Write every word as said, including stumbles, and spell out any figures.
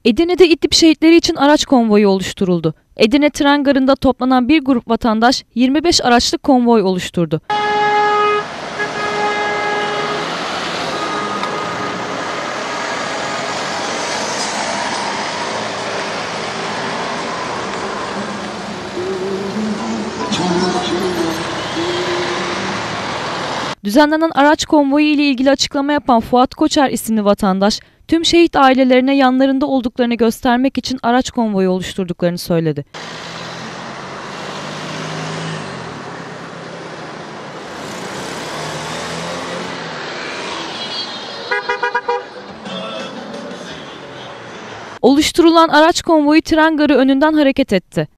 Edirne'de İdlib şehitleri için araç konvoyu oluşturuldu. Edirne Tren Garı'nda toplanan bir grup vatandaş yirmi beş araçlı konvoy oluşturdu. Düzenlenen araç konvoyu ile ilgili açıklama yapan Fuat Koçer isimli vatandaş, tüm şehit ailelerine yanlarında olduklarını göstermek için araç konvoyu oluşturduklarını söyledi. Oluşturulan araç konvoyu tren garı önünden hareket etti.